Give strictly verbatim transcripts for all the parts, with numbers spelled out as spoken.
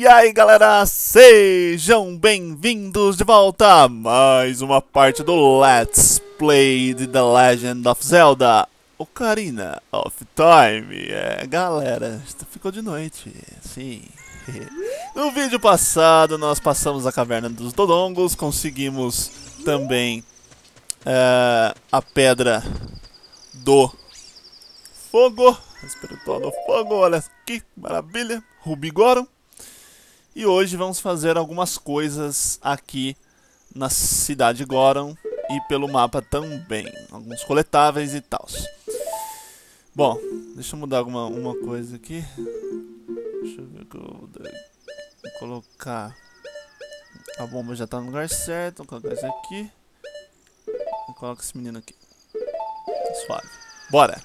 aí galera, sejam bem-vindos de volta a mais uma parte do Let's Play de The Legend of Zelda Ocarina of Time. É galera, ficou de noite, sim. No vídeo passado nós passamos a caverna dos Dodongos, conseguimos também é, a pedra do fogo, espiritual do fogo, olha que maravilha, Ruby Goron. E hoje vamos fazer algumas coisas aqui na cidade Goron e pelo mapa também, alguns coletáveis e tal. Bom, deixa eu mudar alguma uma coisa aqui. Deixa eu ver o que eu vou, vou colocar. A bomba já tá no lugar certo, vou colocar isso aqui. Vou colocar esse menino aqui. Tá suave. Bora!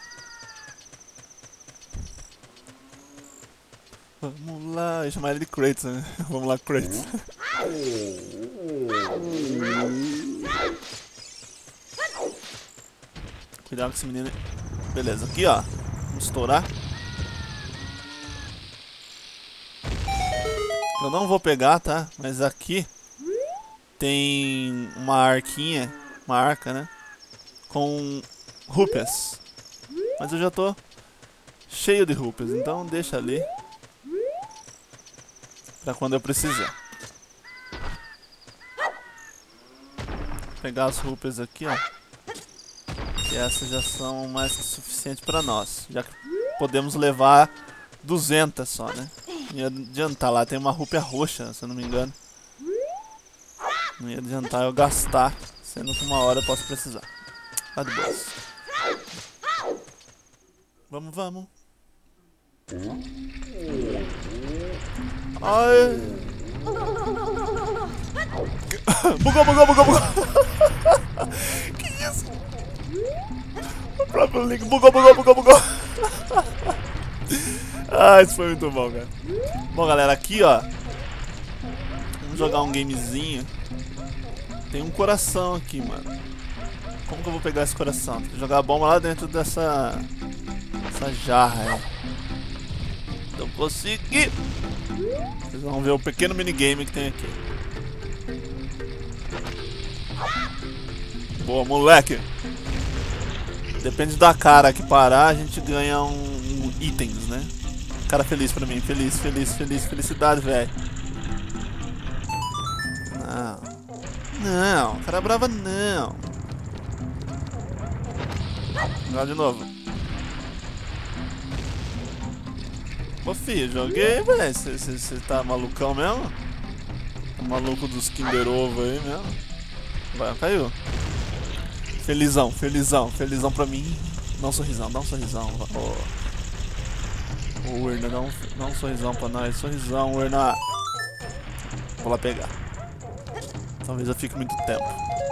Vamos lá, eu ia chamar ele de Kratos, né? Vamos lá, Kratos. Cuidado com esse menino. Beleza, aqui ó. Vamos estourar. Eu não vou pegar, tá? Mas aqui tem uma arquinha, uma arca, né? Com rúpias. Mas eu já tô cheio de rúpias, então deixa ali. Pra quando eu precisar. Vou pegar as rúpias aqui, ó. Que essas já são mais que suficientes pra nós. Já que podemos levar duzentas só, né? Não ia adiantar lá, tem uma rúpia roxa, se eu não me engano. Não ia adiantar eu gastar, sendo que uma hora eu posso precisar. Tá de boas. Vamos, vamos. Ai. Bugou, bugou, bugou, bugou. Que isso? O próprio Link bugou, bugou, bugou, bugou. Ah, isso foi muito bom, cara. Bom, galera, aqui, ó. Vamos jogar um gamezinho. Tem um coração aqui, mano. Como que eu vou pegar esse coração? Tem que jogar a bomba lá dentro dessa... Essa jarra aí. Eu consegui! Vocês vão ver o pequeno minigame que tem aqui. Boa, moleque! Depende da cara que parar, a gente ganha um, um itens, né? Cara feliz pra mim, feliz, feliz, feliz, felicidade, velho. Não. Não, cara brava não. Jogar de novo. Ô filho, joguei, velho. Você tá malucão mesmo? Tá maluco dos Kinder Ovo aí mesmo? Vai, caiu. Felizão, felizão, felizão pra mim. Dá um sorrisão, dá um sorrisão. Ô, oh. Urna, dá um, dá um sorrisão pra nós. Sorrisão, Urna. Vou lá pegar. Talvez eu fique muito tempo.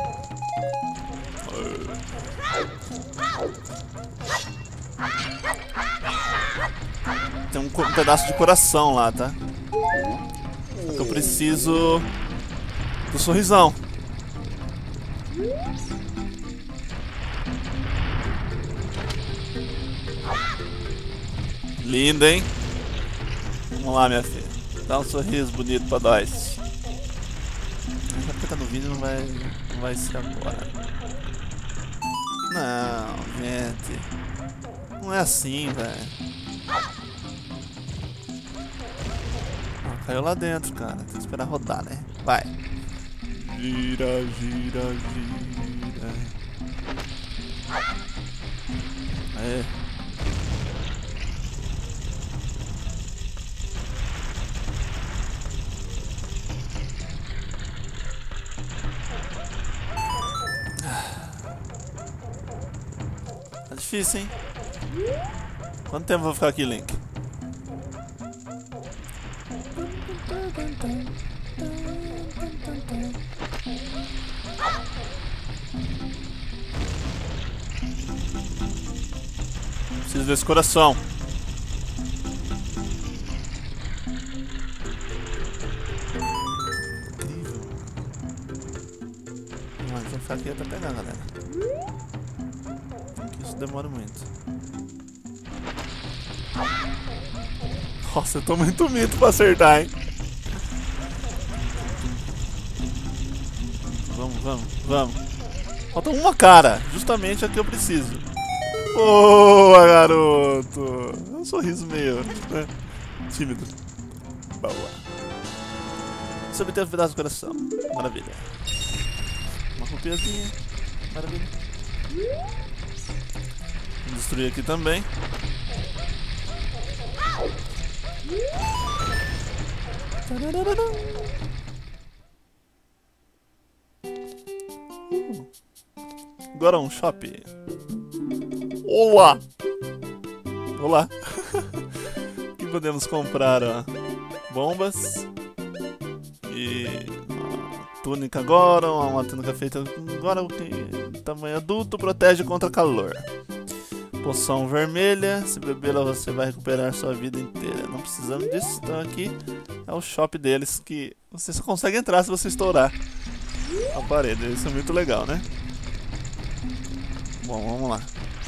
Tem um, um pedaço de coração lá, tá? Eu preciso do sorrisão. Linda, hein? Vamos lá, minha filha. Dá um sorriso bonito pra nós. Já que tá no vídeo, não vai, não vai ser agora. Não, gente. Não é assim, velho. Caiu lá dentro, cara. Tem que esperar rodar, né? Vai. Gira, gira, gira. Aê. Tá difícil, hein? Quanto tempo eu vou ficar aqui, Link? Preciso desse coração. Incrível. Mas vou ficar aqui até pegar, galera. Isso demora muito. Nossa, eu tô muito mito pra acertar, hein? vamos, vamos. Falta uma cara, justamente a que eu preciso. Boa, garoto! Um sorriso meio, né, tímido. Boa. Você obteve um pedaço do coração. Maravilha. Uma roupinhazinha. Maravilha. Vamos destruir aqui também. Uh. Agora um shopping. Olá! Olá! Aqui podemos comprar, ó, bombas e uma túnica agora, uma túnica feita agora em tamanho adulto, protege contra calor. Poção vermelha, se bebê-la você vai recuperar sua vida inteira. Não precisamos disso, então aqui é o shop deles, que você só consegue entrar se você estourar a parede. Isso é muito legal, né? Bom, vamos lá.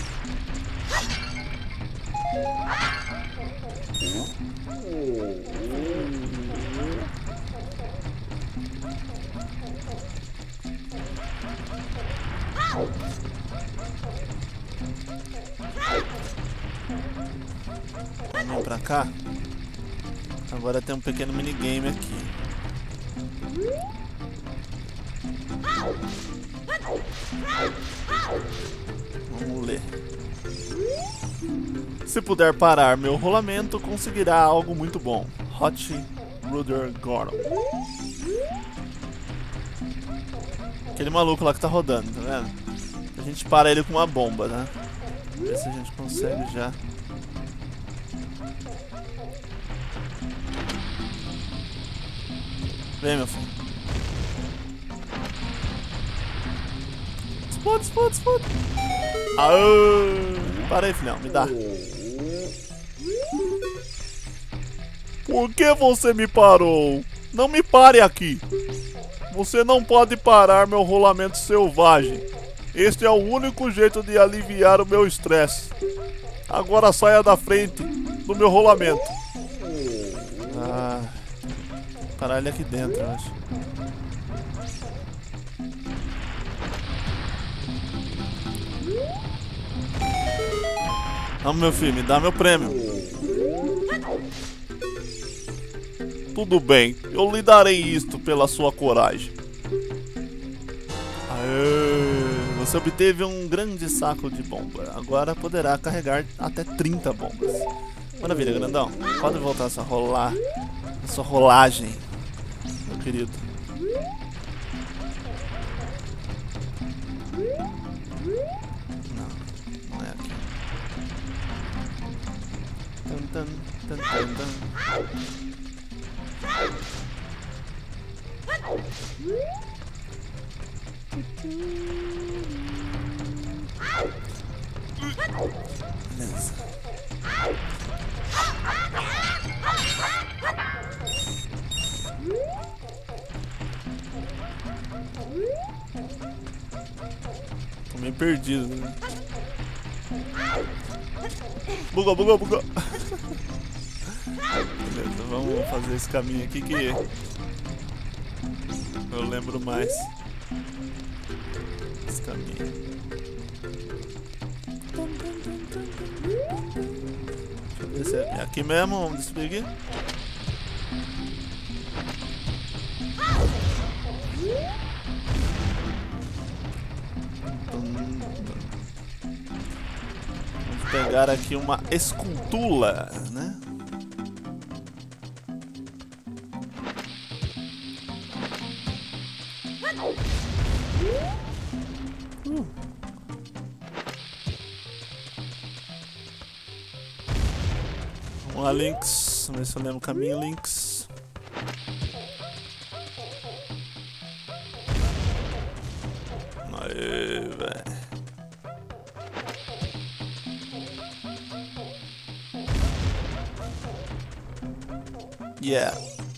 Vamos vir pra cá. Agora tem um pequeno minigame aqui. Vamos ler. Se puder parar meu rolamento, conseguirá algo muito bom. Hot Rudder Gordon. Aquele maluco lá que tá rodando, tá vendo? A gente para ele com uma bomba, né? Ver se a gente consegue já. Vem, meu filho. Explode, explode, explode. Aô! Para aí, filhão, me dá. Por que você me parou? Não me pare aqui. Você não pode parar meu rolamento selvagem. Este é o único jeito de aliviar o meu estresse. Agora saia da frente do meu rolamento. Ah, parar ele aqui dentro, eu acho. Vamos, meu filho, me dá meu prêmio. Tudo bem, eu lhe darei isto pela sua coragem. Aê, você obteve um grande saco de bomba. Agora poderá carregar até trinta bombas. Maravilha, grandão. Pode voltar a sua rolar, a sua rolagem, meu querido. Não, não é aqui. Tan, tan, tan, tan, tan. Beleza. Tô meio perdido, né? Bugou, bugou, bugou. Beleza, vamos fazer esse caminho aqui que eu lembro mais. Esse caminho. Deixa eu ver se é aqui mesmo, vamos destruir aqui. Vamos pegar aqui uma escultura, né? Uh. Vamos lá, Lynx. Vamos ver se eu lembro o caminho, Lynx. Aê, velho. Yeah.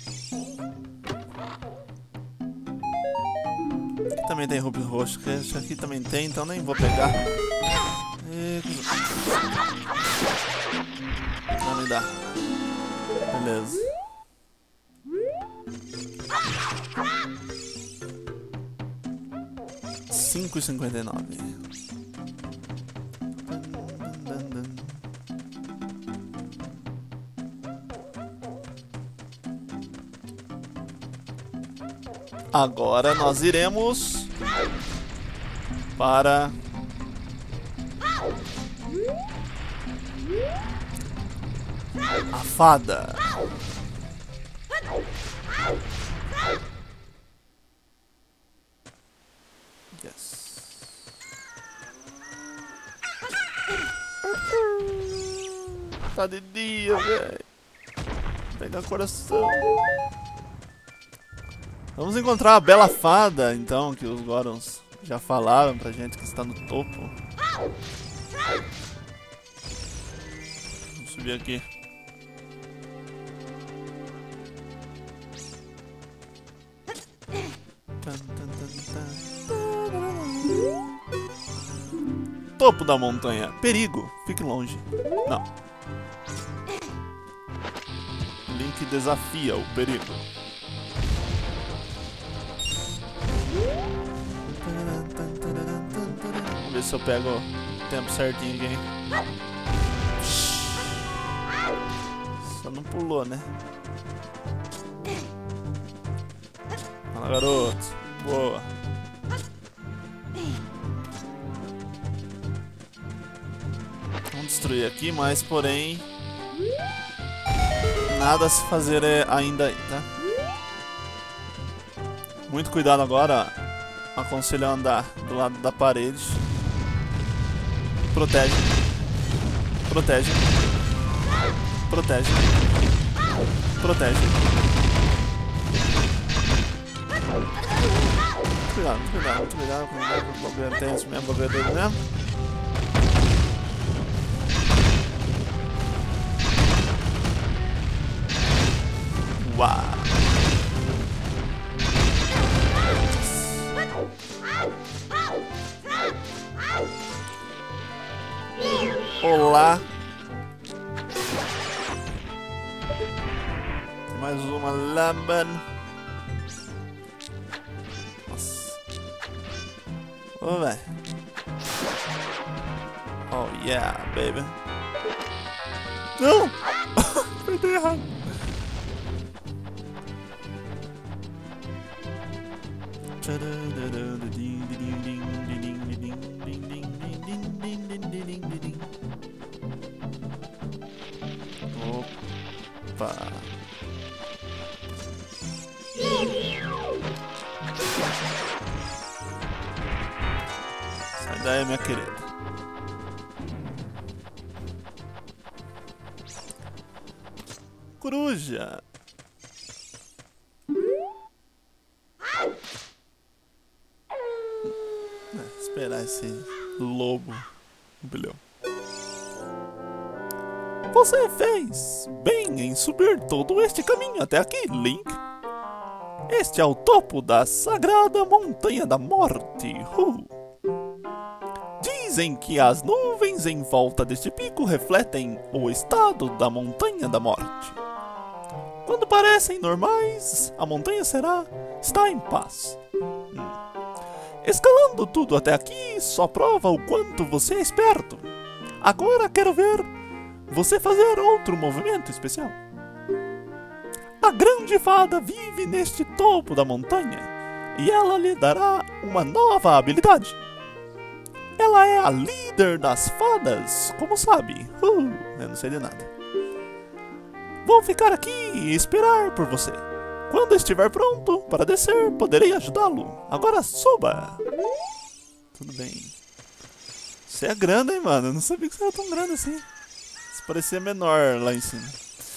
Aqui também tem rubi roxo, que acho que aqui também tem, então nem vou pegar. E... não me dá. Beleza. cinco e cinquenta e nove. Agora nós iremos para a fada. Yes. Tá de dia, velho. Pega coração. Vamos encontrar a bela fada, então, que os Gorons já falaram pra gente que está no topo. Vamos subir aqui. Topo da montanha. Perigo. Fique longe. Não. Link desafia o perigo. Vamos ver se eu pego o tempo certinho aqui. Só não pulou, né? Fala, garoto. Boa. Vamos destruir aqui, mas porém nada a se fazer ainda aí, tá? Muito cuidado agora. Aconselho a andar do lado da parede. Protege. Protege. Protege. Protege. Cuidado, cuidado, muito cuidado. O governo tem isso mesmo, o governo dele mesmo. Uau! Olá. Tem mais uma Lamban. Nossa. Ô, velho. Oh, yeah, baby. Não! Apertei errado. Opa. Sai daí, minha querida. Coruja. É, esperar esse lobo. Um bilhão. Você fez bem em subir todo este caminho até aqui, Link. Este é o topo da sagrada Montanha da Morte. Uh. Dizem que as nuvens em volta deste pico refletem o estado da Montanha da Morte. Quando parecem normais, a montanha será está em paz. Hum. Escalando tudo até aqui só prova o quanto você é esperto. Agora quero ver você fazer outro movimento especial. A grande fada vive neste topo da montanha e ela lhe dará uma nova habilidade. Ela é a líder das fadas, como sabe. Uh, eu não sei de nada. Vou ficar aqui e esperar por você. Quando estiver pronto para descer, poderei ajudá-lo. Agora suba. Tudo bem. Você é grande, hein, mano? Eu não sabia que você era tão grande assim. Você parecia menor lá em cima.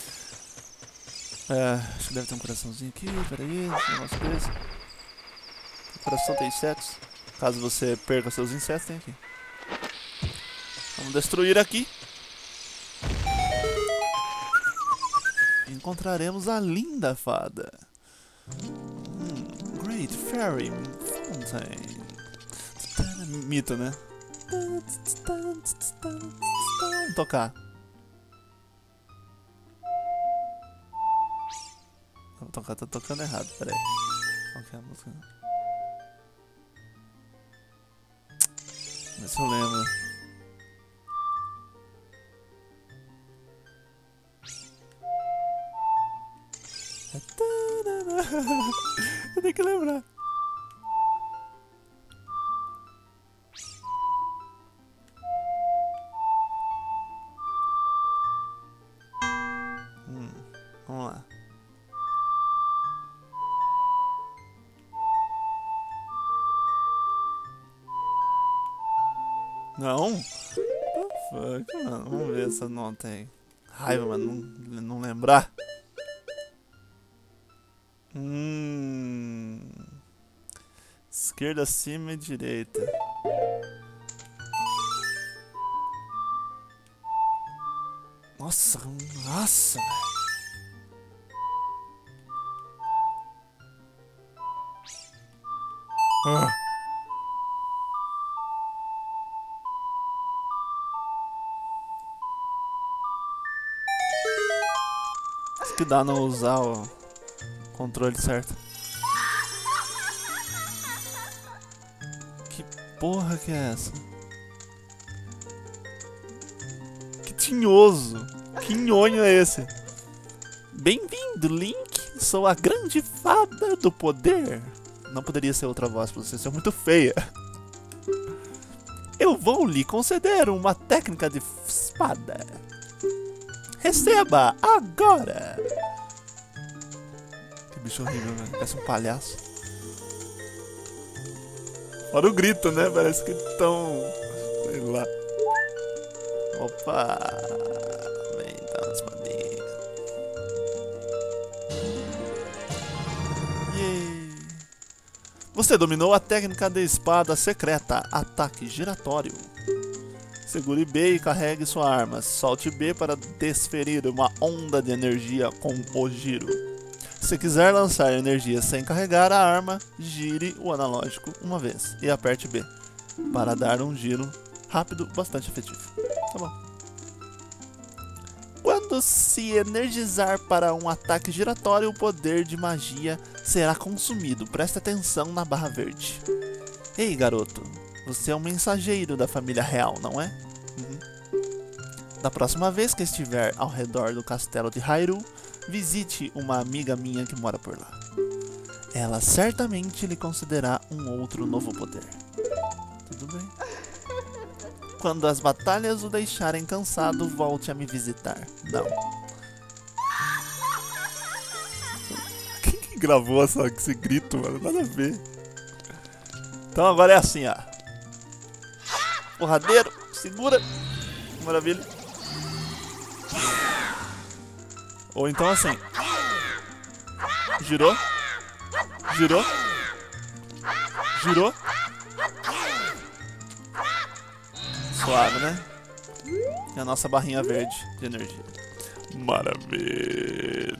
É, acho que deve ter um coraçãozinho aqui. Peraí, um negócio desse. O coração tem insetos. Caso você perca seus insetos, tem aqui. Vamos destruir aqui. Encontraremos a linda fada. Hum, Great Fairy Fountain. Mito, né? Vamos tocar. Vou tocar, tô tocando errado, peraí. Qual que é a música? Vê se eu lembro. Eu tenho que lembrar. Hum, vamos lá. Não? What the fuck, mano? Vamos ver essa nota aí. Raiva, mano, não, não lembrar. Hum. Esquerda acima e direita. Nossa, nossa, velho. Ah. Isso que dá não usar o controle certo. Que porra que é essa? Que tinhoso! Que nhonho é esse? Bem-vindo, Link! Sou a grande fada do poder! Não poderia ser outra voz pra você ser muito feia. Eu vou lhe conceder uma técnica de espada. Receba agora! Que bicho horrível, velho. Parece um palhaço. Olha o grito, né? Parece que tão... sei lá. Opa! Vem, tá nas espadinha. Yay! Você dominou a técnica de espada secreta, ataque giratório. Segure B e carregue sua arma. Solte B para desferir uma onda de energia com o giro. Se quiser lançar energia sem carregar a arma, gire o analógico uma vez e aperte B para dar um giro rápido bastante efetivo. Tá bom. Quando se energizar para um ataque giratório, o poder de magia será consumido. Preste atenção na barra verde. Ei, garoto. Você é um mensageiro da família real, não é? Uhum. Da próxima vez que estiver ao redor do castelo de Hyrule, visite uma amiga minha que mora por lá. Ela certamente lhe concederá um outro novo poder. Tudo bem? Quando as batalhas o deixarem cansado, volte a me visitar. Não. Quem que gravou essa, esse grito, mano? Nada a ver. Então agora é assim, ó. Porradeiro, segura. Maravilha. Ou então assim. Girou. Girou. Girou. Suave, né? E a nossa barrinha verde de energia. Maravilha.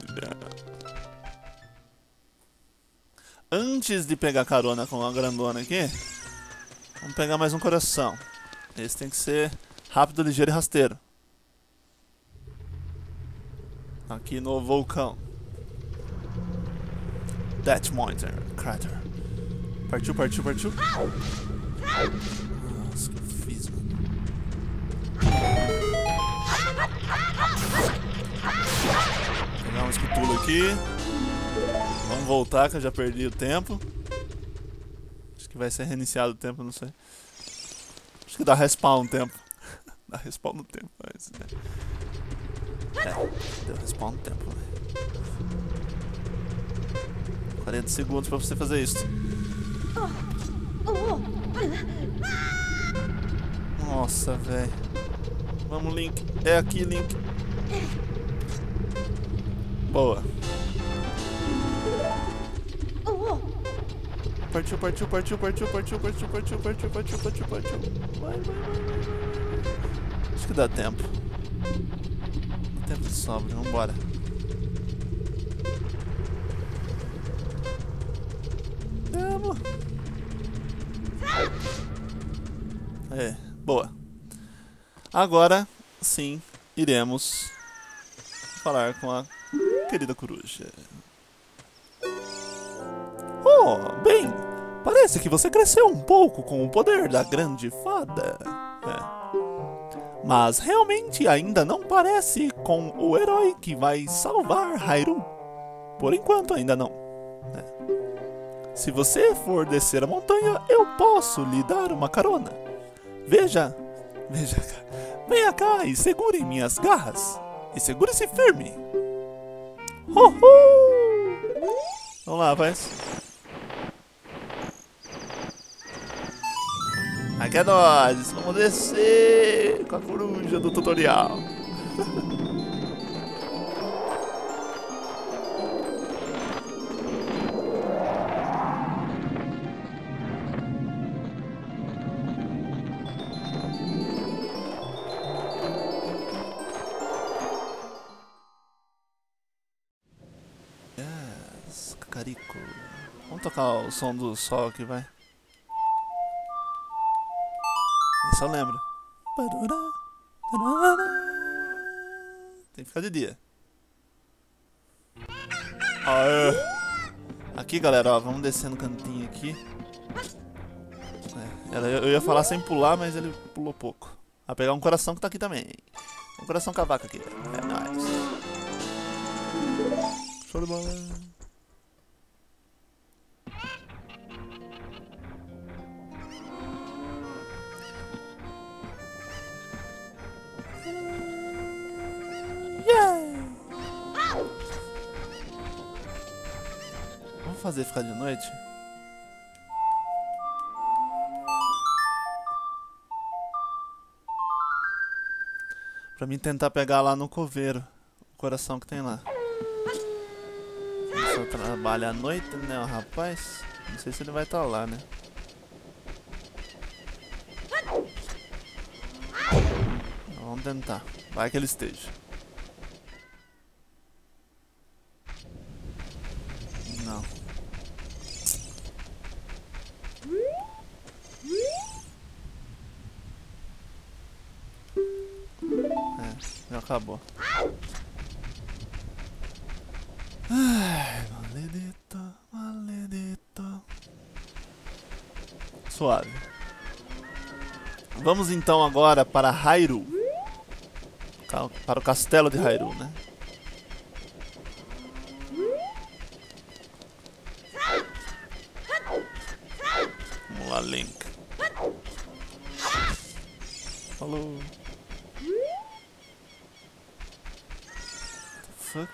Antes de pegar carona com a grandona aqui, vamos pegar mais um coração. Esse tem que ser rápido, ligeiro e rasteiro. Aqui no vulcão. Death Mountain Crater. Partiu, partiu, partiu. Nossa, que eu fiz, mano. Vou pegar um escutulo aqui. Vamos voltar que eu já perdi o tempo. Acho que vai ser reiniciado o tempo, não sei. Acho que dá respawn no tempo. Dá respawn no tempo. Mas... é, deu respawn no tempo. quarenta segundos pra você fazer isso. Nossa, velho. Vamos, Link. É aqui, Link. Boa. Partiu, partiu, partiu, partiu, partiu, partiu, partiu, partiu, partiu, partiu, partiu. Vai, vai, vai, vai. Acho que dá tempo. Tempo de sobra, vambora. Vamos. É, boa. Agora, sim, iremos falar com a querida coruja. Oh, bem, Parece que você cresceu um pouco com o poder da grande fada. É. Mas realmente ainda não parece com o herói que vai salvar Hyrule. Por enquanto ainda não. É. Se você for descer a montanha, eu posso lhe dar uma carona. Veja, veja, venha cá e segure minhas garras. E segure-se firme. Uhul! Vamos lá, rapaz. Aqui é nós, vamos descer com a coruja do tutorial. Yes, cacarico. Vamos tocar o som do sol aqui, vai. Só lembra. Tem que ficar de dia. Aê. Aqui, galera, ó, vamos descer no cantinho aqui. É, eu ia falar sem pular, mas ele pulou pouco. Vai pegar um coração que tá aqui também. Um coração cavaco aqui. É nóis. Show de bola. Vamos fazer ficar de noite? Pra mim tentar pegar lá no coveiro o coração que tem lá. Ele só trabalha à noite, né, o rapaz? Não sei se ele vai estar lá, né? Vamos tentar. Vai que ele esteja. Não. É, já acabou. Ai, maledito, maledito. Suave. Vamos então agora para Hyrule. Para o castelo de Hyrule, né? Vamos lá, Link. Falou. Fuck.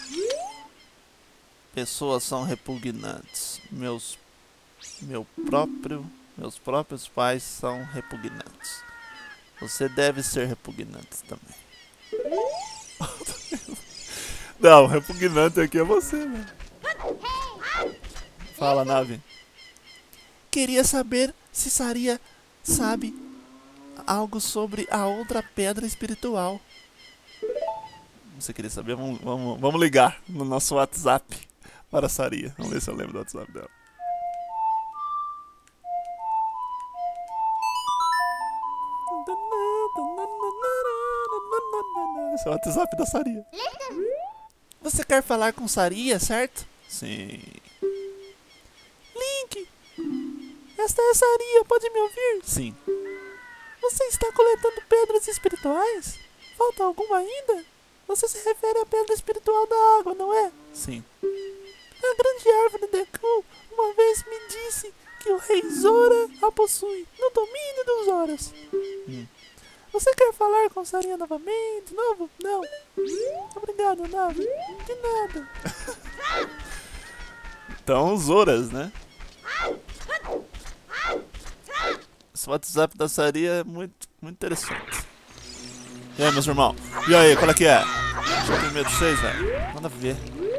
Pessoas são repugnantes. Meus, meu próprio, meus próprios pais são repugnantes. Você deve ser repugnante também. Não, repugnante aqui é você, né? Fala, nave. Queria saber se Saria sabe algo sobre a outra pedra espiritual. Você queria saber? Vamos, vamos, vamos ligar no nosso WhatsApp para a Saria. Vamos ver se eu lembro do WhatsApp dela. Esse é o WhatsApp da Saria. Você quer falar com Saria, certo? Sim. Link! Esta é a Saria, pode me ouvir? Sim. Você está coletando pedras espirituais? Falta alguma ainda? Você se refere à pedra espiritual da água, não é? Sim. A grande árvore Deku uma vez me disse que o rei Zora a possui no domínio dos Zoras. Hum. Você quer falar com Saria novamente? De novo? Não. Obrigado, Nave. De nada. Então, Zoras, né? Esse WhatsApp da Saria é muito, muito interessante. E aí, meus irmãos? E aí, qual é que é? Eu tenho medo de vocês, velho. Manda ver.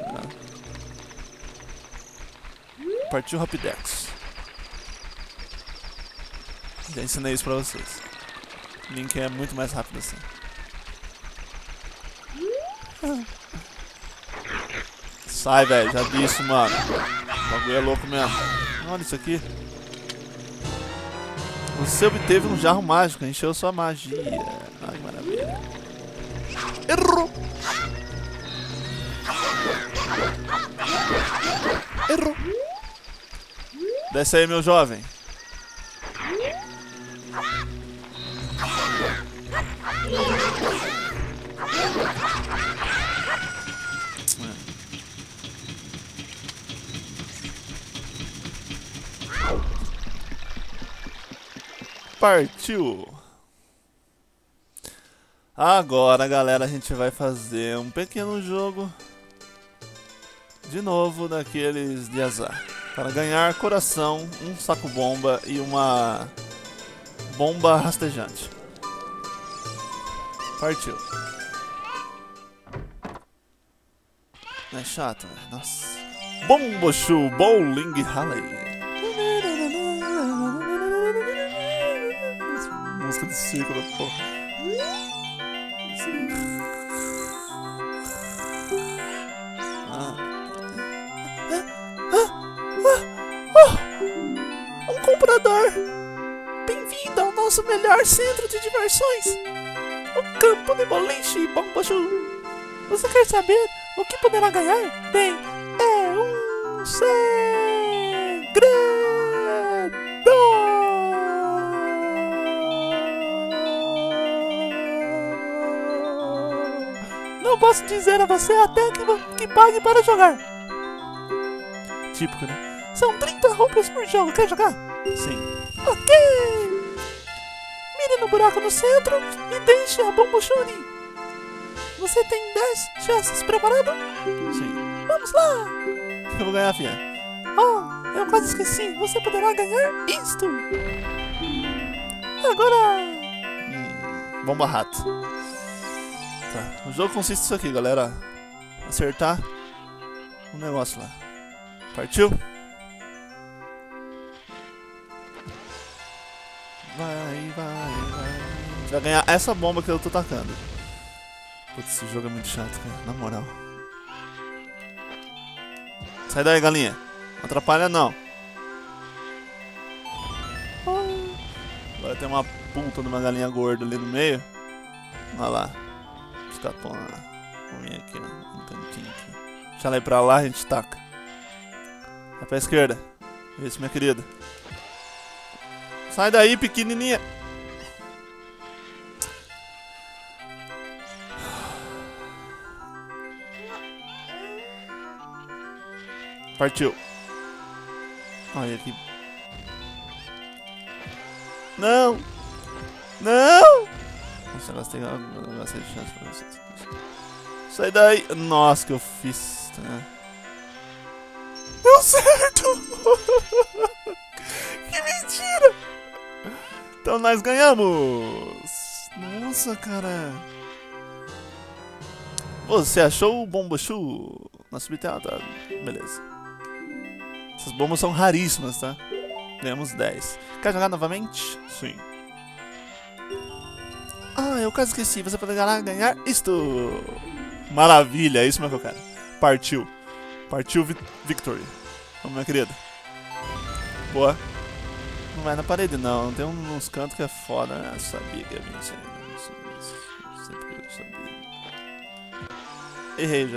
Partiu Rapidex. Já ensinei isso pra vocês. Link é muito mais rápido assim. Sai, velho. Já vi isso, mano. O bagulho é louco mesmo. Olha isso aqui. Você obteve um jarro mágico. Encheu sua magia. Ai, que maravilha. Errou. Errou. Desce aí, meu jovem. Partiu! Agora, galera, a gente vai fazer um pequeno jogo de novo daqueles de azar. Para ganhar coração, um saco bomba e uma bomba rastejante. Partiu. Não é chato, velho? Nossa. Bomboshu Bowling Alley. Música de círculo, porra. Ah. Um comprador! Bem-vindo ao nosso melhor centro de diversões! O campo de boliche Bomboshu! Você quer saber o que poderá ganhar? Bem, é um segredo! Não posso dizer a você até que, que pague para jogar. Típico, né? São trinta roupas por jogo. Quer jogar? Sim. Ok! Mire no buraco no centro e deixe a Bomboshu ali. Você tem dez chances. Preparado? Sim. Vamos lá! Eu vou ganhar, filha. Oh, eu quase esqueci. Você poderá ganhar isto. Agora... Hum, bomba rato. Tá. O jogo consiste nisso aqui, galera. Acertar o negócio lá. Partiu? Vai, vai, vai. A gente vai ganhar essa bomba que eu tô tacando. Putz, esse jogo é muito chato, cara. Na moral. Sai daí, galinha. Não atrapalha, não. Agora tem uma puta de uma galinha gorda ali no meio. Olha lá. Escapou uma cominha aqui, ó. Um cantinho aqui. Deixa ela ir pra lá, a gente taca. Vai pra esquerda. Isso, minha querida. Sai daí, pequenininha. Partiu. Olha aqui. Não! Não! Nossa, elas têm bastante chance pra vocês. Sai daí! Nossa, que eu fiz. Tá? Deu certo! Que mentira! Então nós ganhamos! Nossa, cara! Você achou o Bomboshu na subtela? Tá? Beleza. Essas bombas são raríssimas, tá? Ganhamos dez. Quer jogar novamente? Sim. Ah, eu quase esqueci. Você poderá ganhar isto. Maravilha, é isso mesmo que eu quero. Partiu. Partiu vi Victory. Vamos, minha querida. Boa. Não vai na parede, não. Tem uns cantos que é foda, né? Eu sabia que ia vir isso aí. Sempre que eu sabia. Errei já.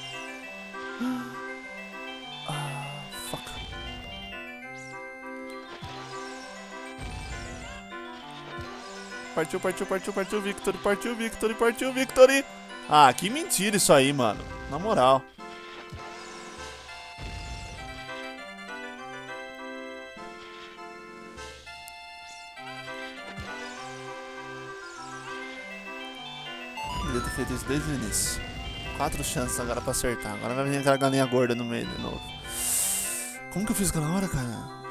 Ah, fuck. Partiu, partiu, partiu, partiu, Victory, partiu, Victory, partiu, Victory. Ah, que mentira isso aí, mano. Na moral. Devia ter feito isso desde o início. Quatro chances agora pra acertar. Agora vai vir aquela galinha gorda no meio de novo. Como que eu fiz aquela hora, cara?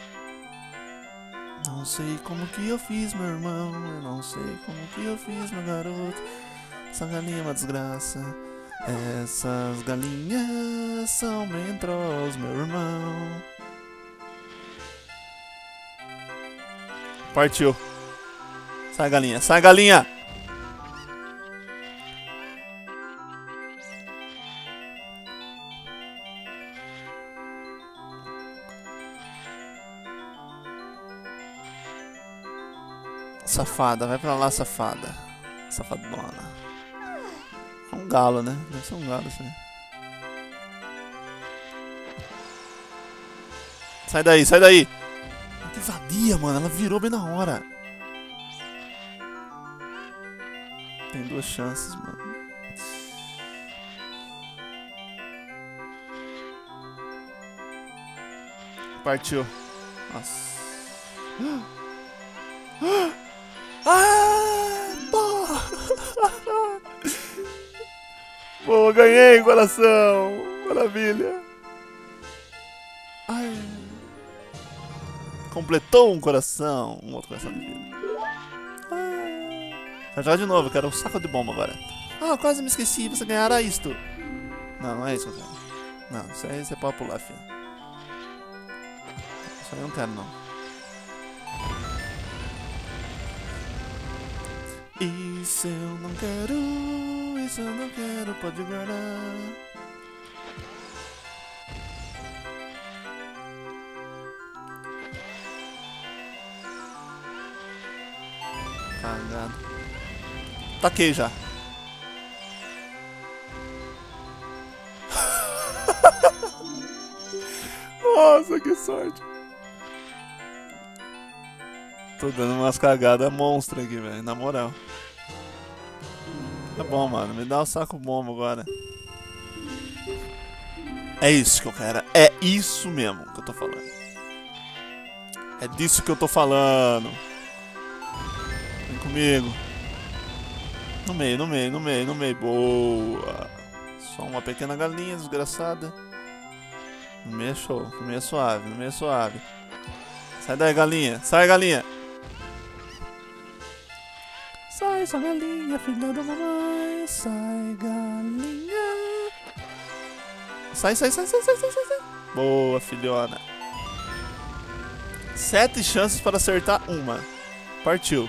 Não sei como que eu fiz, meu irmão. Eu não sei como que eu fiz, meu garoto. Essa galinha é uma desgraça. Essas galinhas são mentros, meu irmão. Partiu. Sai, galinha. Sai, galinha. Safada, vai pra lá, safada. Safadona. É um galo, né? Deve ser um galo isso aí. Sai daí, sai daí. Que vadia, mano. Ela virou bem na hora. Tem duas chances, mano. Partiu. Nossa. Ah, porra. Boa, ganhei, coração. Maravilha. Ai. Completou um coração. Um outro coração de vida. Ah. Vai jogar de novo, eu quero um saco de bomba agora. Ah, quase me esqueci. Você ganhará isto. Não, não é isso que eu quero. Não, isso aí você pode pular, filho. Isso aí eu não quero, não. Isso eu não quero. Isso eu não quero, pode guardar. Cagado. Taquei já. Nossa, que sorte. Tô dando umas cagadas monstras aqui, velho. Na moral. Tá bom, mano. Me dá o saco bomba agora. É isso que eu quero. É isso mesmo que eu tô falando. É disso que eu tô falando. Vem comigo. No meio, no meio, no meio, no meio. Boa. Só uma pequena galinha desgraçada. No meio é show. No meio é suave. No meio é suave. Sai daí, galinha. Sai, galinha. Sai, sua galinha, filha da mamãe. Sai, galinha. Sai, sai, sai, sai, sai, sai, sai. Boa, filhona. Sete chances para acertar uma. Partiu.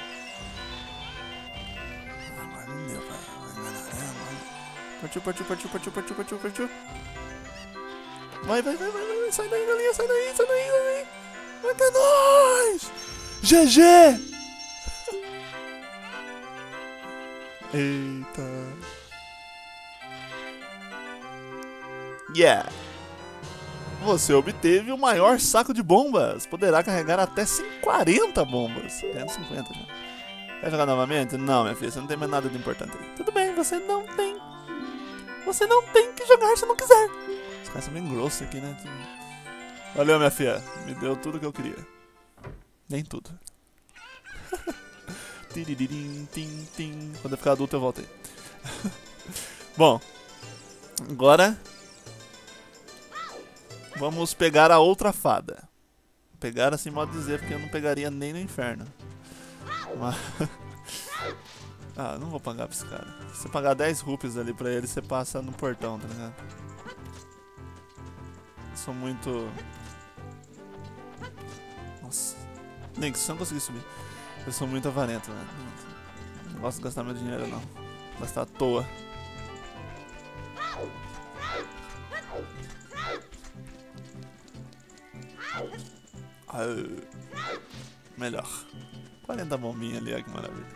Agora não deu, vai. Partiu, partiu, partiu, partiu, partiu, partiu, partiu. Vai, vai, vai, vai, vai. Sai daí, galinha, sai daí, sai daí, sai daí. Vai ter nós. G G. Eita. Yeah. Você obteve o maior saco de bombas. Poderá carregar até quarenta bombas. Ganhando cinquenta já. Quer jogar novamente? Não, minha filha, você não tem mais nada de importante aí. Tudo bem, você não tem. Você não tem que jogar se não quiser. Os caras são bem grossos aqui, né? Valeu, minha filha. Me deu tudo que eu queria. Nem tudo. Quando eu ficar adulto eu volto aí. Bom, agora vamos pegar a outra fada. Pegar assim, modo de dizer, porque eu não pegaria nem no inferno. Mas... ah, não vou pagar pra esse cara. Se você pagar dez rupias ali pra ele, você passa no portão, tá ligado? Eu sou muito... Nossa. Link, se você não conseguir subir. Eu sou muito avarento, né? Não gosto de gastar meu dinheiro, não. Gastar à toa. Ah, melhor. quarenta bombinhas ali, olha que maravilha.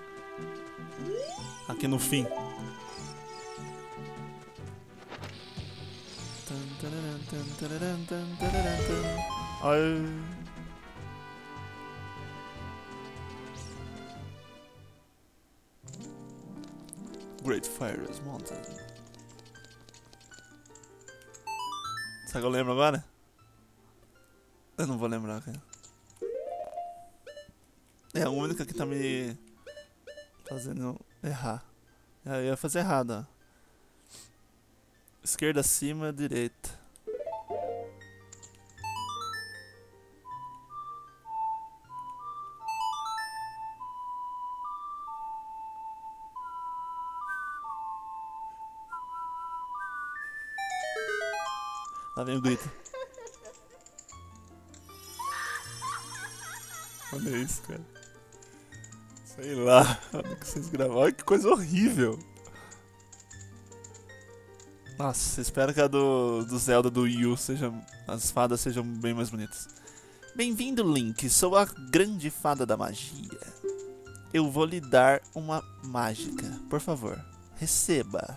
Aqui no fim. Ai. Great Fires Mountain. Será que eu lembro agora? Eu não vou lembrar, cara. É a única que tá me fazendo errar. Eu ia fazer errado, ó. Esquerda acima, direita. Lá vem o grito. Olha isso, cara. Sei lá. Olha o que vocês gravaram. Olha que coisa horrível. Nossa, espero que a do, do Zelda do Wii U seja, as fadas sejam bem mais bonitas. Bem-vindo, Link. Sou a grande fada da magia. Eu vou lhe dar uma mágica. Por favor, receba.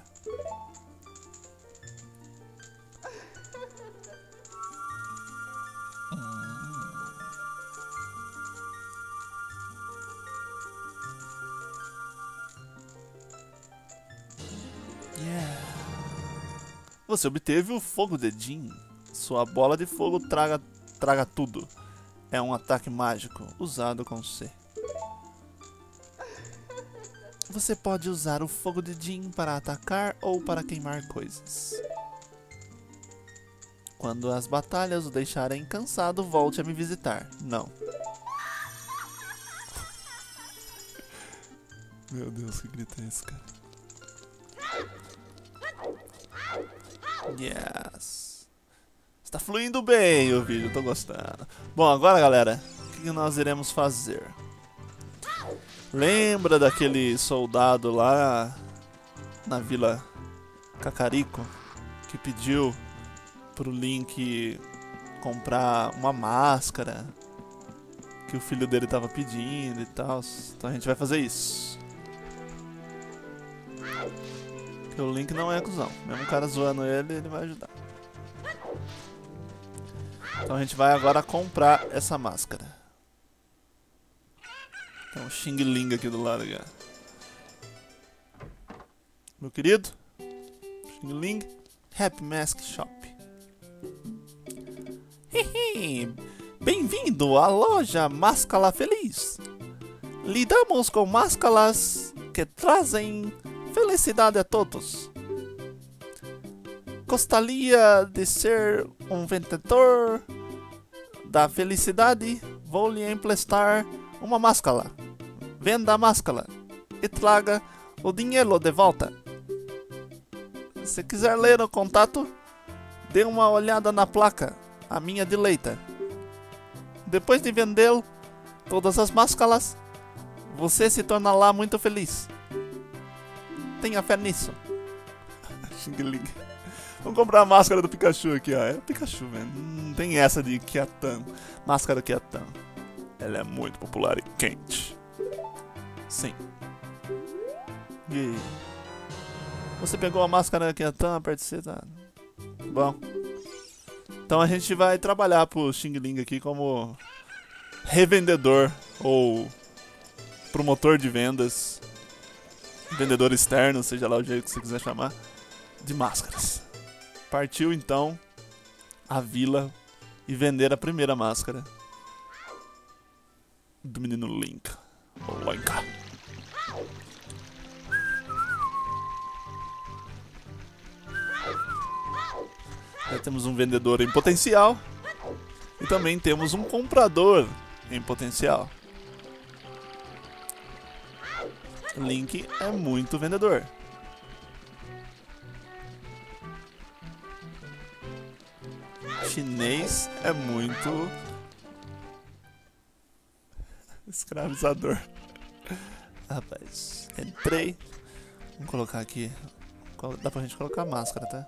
Você obteve o fogo de Jin. Sua bola de fogo traga, traga tudo. É um ataque mágico, usado com C. Você pode usar o fogo de Jin para atacar ou para queimar coisas. Quando as batalhas o deixarem cansado, volte a me visitar. Não. Meu Deus, que grito é esse, cara? Yes. Está fluindo bem o vídeo, tô gostando. Bom, agora, galera, o que nós iremos fazer? Lembra daquele soldado lá na Vila Kakariko que pediu pro Link comprar uma máscara que o filho dele tava pedindo e tal? Então a gente vai fazer isso. Porque o Link não é cuzão. Mesmo o cara zoando ele, ele vai ajudar. Então a gente vai agora comprar essa máscara. Tem um Xing Ling aqui do lado, cara. Meu querido Xing Ling, Happy Mask Shop. Bem-vindo à loja Máscara Feliz. Lidamos com máscaras que trazem felicidade a todos. Gostaria de ser um vendedor da felicidade? Vou lhe emprestar uma máscara. Venda a máscara e traga o dinheiro de volta. Se quiser ler o contato, dê uma olhada na placa à minha direita. Depois de vender todas as máscaras, você se tornará muito feliz. Tenha fé nisso. Xing Ling. Vamos comprar a máscara do Pikachu aqui, ó. É o Pikachu, velho. Não tem essa de Kyatan. Máscara Kyatan. Ela é muito popular e quente. Sim. E você pegou a máscara Kyatan, perto de você, tá? Bom. Então a gente vai trabalhar pro Xing Ling aqui como revendedor ou promotor de vendas, vendedor externo, seja lá o jeito que você quiser chamar, de máscaras. Partiu então a vila e vender a primeira máscara do menino Link. O Link. Já temos um vendedor em potencial e também temos um comprador em potencial. Link é muito vendedor. Chinês é muito escravizador. Rapaz, entrei. Vamos colocar aqui. Dá pra gente colocar a máscara, tá?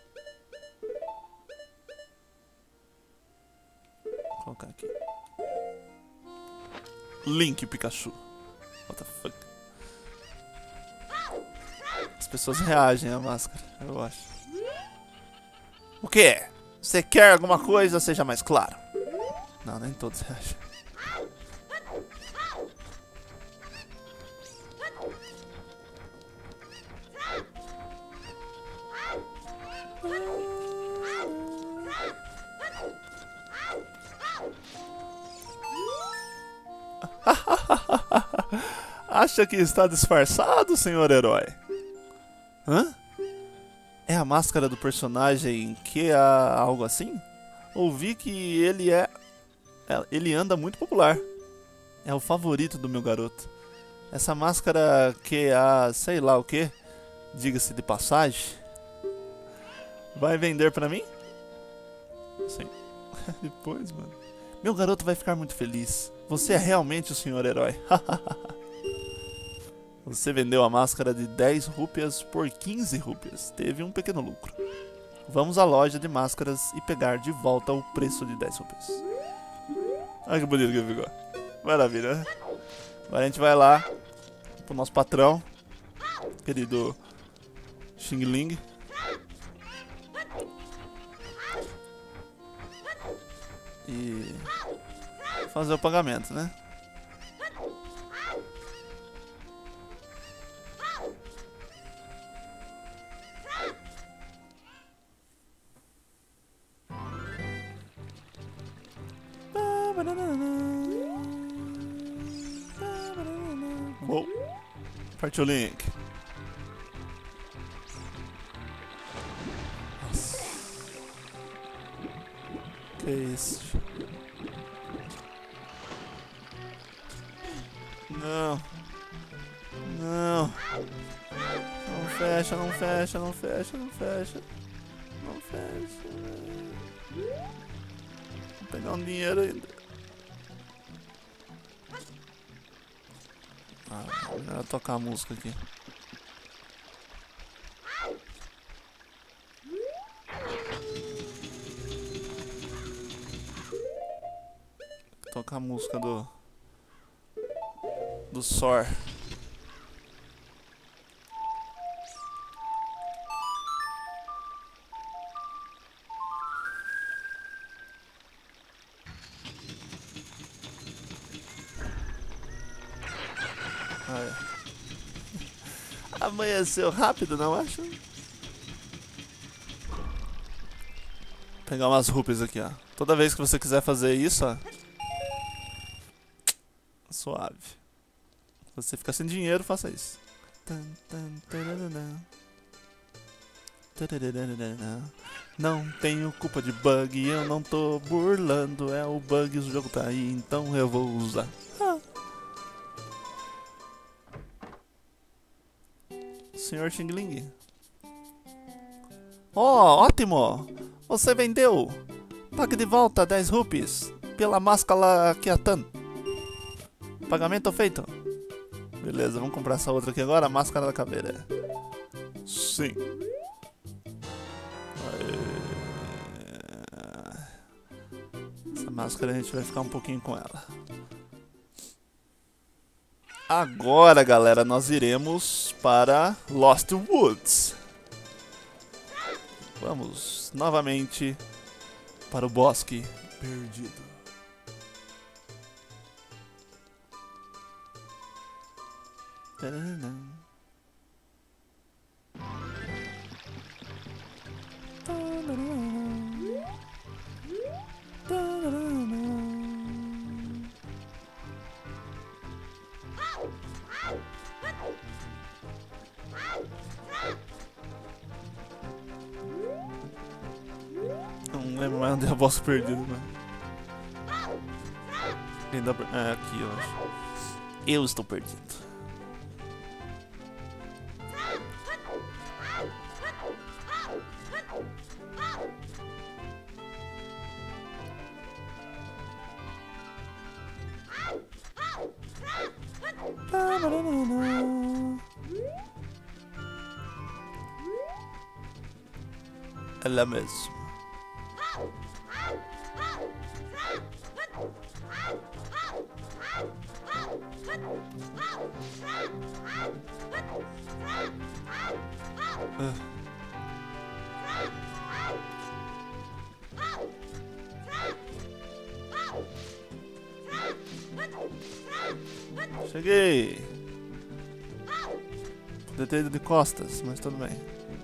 Vou colocar aqui. Link Pikachu. What the fuck? As pessoas reagem à máscara, eu acho. O que? Você quer alguma coisa? Seja mais claro. Não, nem todos reagem. Acha que está disfarçado, senhor herói? Hã? É a máscara do personagem que é algo assim? Ouvi que ele é... Ele anda muito popular. É o favorito do meu garoto. Essa máscara que é sei lá o que, diga-se de passagem, vai vender pra mim? Sim. Depois, mano. Meu garoto vai ficar muito feliz. Você é realmente o senhor herói. Você vendeu a máscara de dez rúpias por quinze rúpias. Teve um pequeno lucro. Vamos à loja de máscaras e pegar de volta o preço de dez rúpias. Olha que bonito que ficou. Maravilha, né? Agora a gente vai lá pro nosso patrão, querido Xing Ling. E fazer o pagamento, né? Partiu, Link. Nossa. Que isso? Não. Não. Não fecha, não fecha, não fecha, não fecha. Não fecha. Vou pegar um dinheiro ainda. Ah, melhor tocar a música aqui. Tocar a música do do Sor. Amanheceu rápido, não acho? Vou pegar umas rupias aqui, ó. Toda vez que você quiser fazer isso, ó. Suave. Se você ficar sem dinheiro, faça isso. Não tenho culpa de bug, eu não tô burlando. É o bug, o jogo tá aí, então eu vou usar. Ah. Senhor Xingling. Oh, ótimo! Você vendeu! Pague de volta dez rupees pela máscara Kiatan. Pagamento feito. Beleza, vamos comprar essa outra aqui agora, a máscara da caveira. Sim. Essa máscara a gente vai ficar um pouquinho com ela. Agora, galera, nós iremos para Lost Woods. Vamos novamente para o bosque perdido. Tadadã. Não lembro mais onde é a boss perdida, mano. Ainda... É aqui, eu acho. Eu estou perdido. Ela mesmo. Uh. Cheguei. Podia ter ido de costas, mas tudo bem.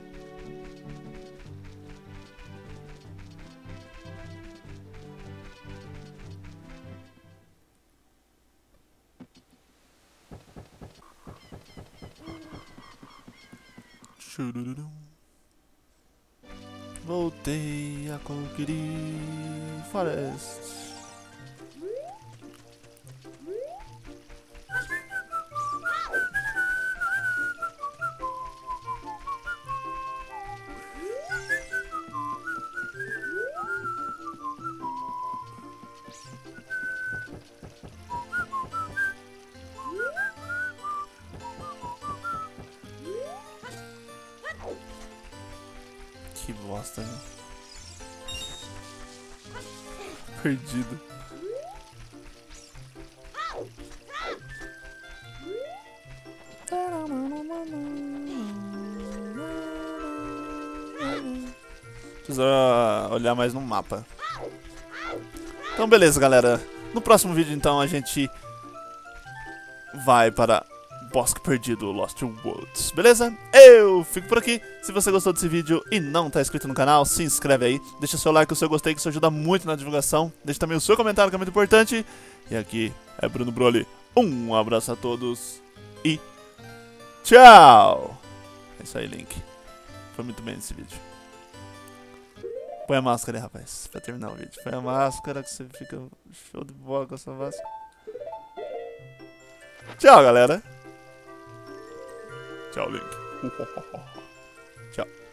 Voltei a conquerir Forest. Que bosta, né? Perdido. Precisa olhar mais no mapa. Então beleza, galera. No próximo vídeo então a gente vai para Bosque Perdido, Lost Woods, beleza? Eu fico por aqui. Se você gostou desse vídeo e não tá inscrito no canal, se inscreve aí. Deixa seu like, o seu gostei, que isso ajuda muito na divulgação. Deixa também o seu comentário, que é muito importante. E aqui é Bruno Broly. Um abraço a todos e Tchau! É isso aí, Link. Foi muito bem nesse vídeo. Põe a máscara aí, rapaz, pra terminar o vídeo. Põe a máscara que você fica show de bola com essa máscara. Tchau, galera. Tchau, Link. Tchau.